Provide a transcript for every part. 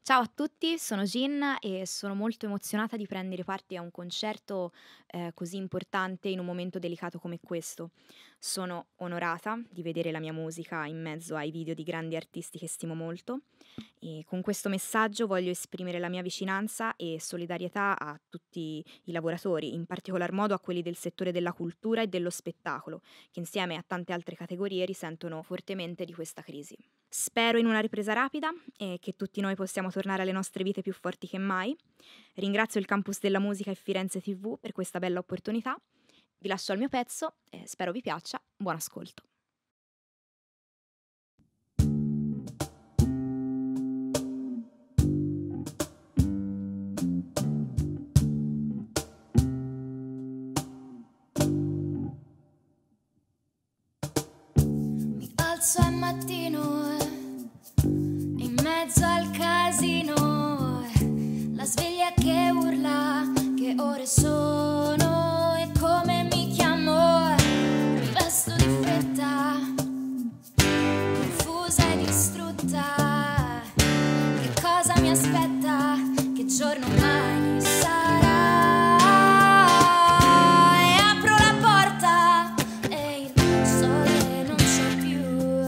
Ciao a tutti, sono Gin e sono molto emozionata di prendere parte a un concerto, così importante in un momento delicato come questo. Sono onorata di vedere la mia musica in mezzo ai video di grandi artisti che stimo molto e con questo messaggio voglio esprimere la mia vicinanza e solidarietà a tutti i lavoratori, in particolar modo a quelli del settore della cultura e dello spettacolo, che insieme a tante altre categorie risentono fortemente di questa crisi. Spero in una ripresa rapida e che tutti noi possiamo tornare alle nostre vite più forti che mai. Ringrazio il Campus della Musica e Firenze TV per questa bella opportunità. Vi lascio al mio pezzo e spero vi piaccia. Buon ascolto. Mi alzo al mattino in mezzo al casino, la sveglia che urla, che ore sono e come mi chiamo. Mi vesto di fretta, confusa e distrutta. Che cosa mi aspetta? Che giorno mai sarà? E apro la porta e il sole non c'è più.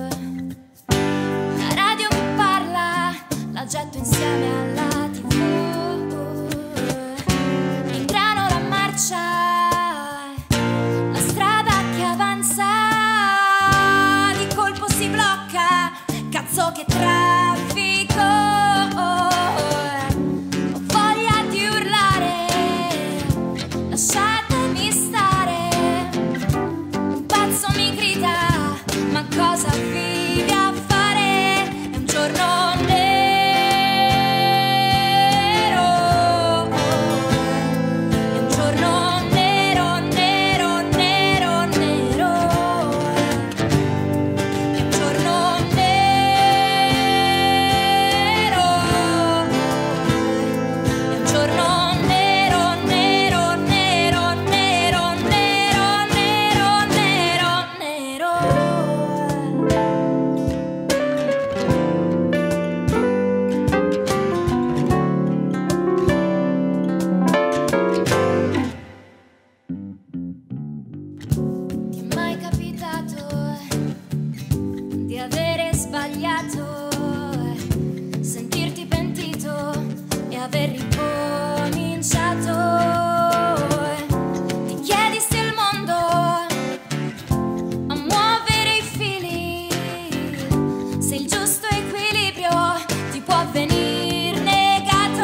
La radio mi parla, la getto insieme alla TV. Ingrano la marcia, la strada che avanza di colpo si blocca. Cazzo che traffico! Ho voglia di urlare, lasciatemi stare. Un pazzo mi grida, ma cosa vivi a fare? È un giorno nero, è un giorno nero, nero, nero, nero. È un giorno nero, è un giorno nero, nero, nero, nero, nero, nero, nero, Ti è mai capitato di avere sbagliato, sentirti pentito e aver ricominciato? Ti chiedi se il mondo a muovere i fili, se il giusto equilibrio ti può venir negato.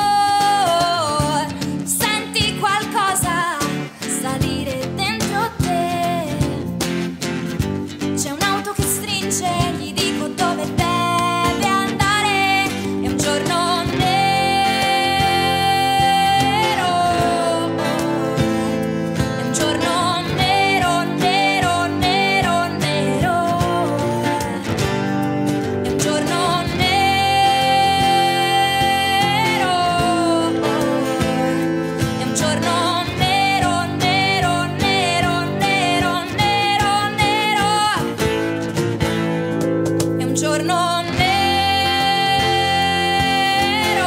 Senti qualcosa salire dentro te, c'è un'auto che stringe, gli dico dove deve andare. È un giorno nero, è un giorno nero, nero, nero, nero. È un giorno nero, è un giorno nero, nero, nero, nero, nero, nero. È un giorno nero,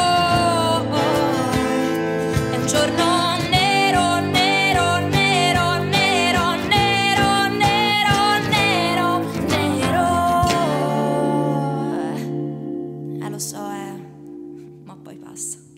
è un giorno nero, nero, nero, nero, nero, nero, nero, nero. Lo so, ma poi passa.